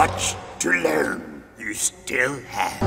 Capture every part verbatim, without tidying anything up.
much to learn. You still have.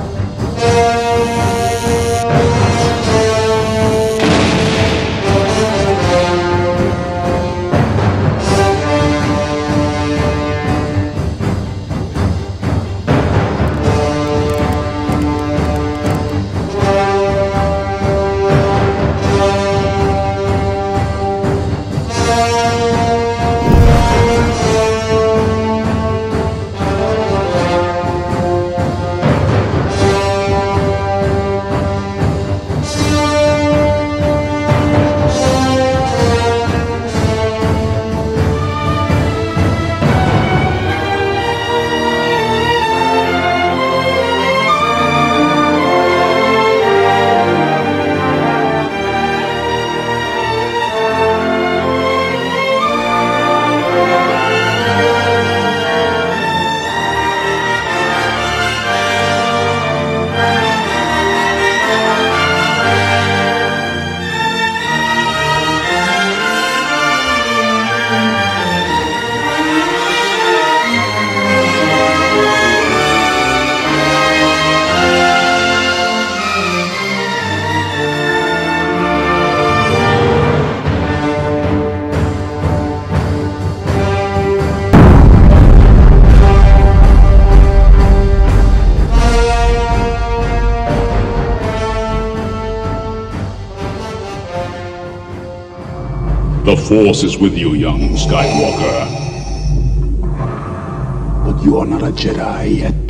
The Force is with you, young Skywalker. But you are not a Jedi yet.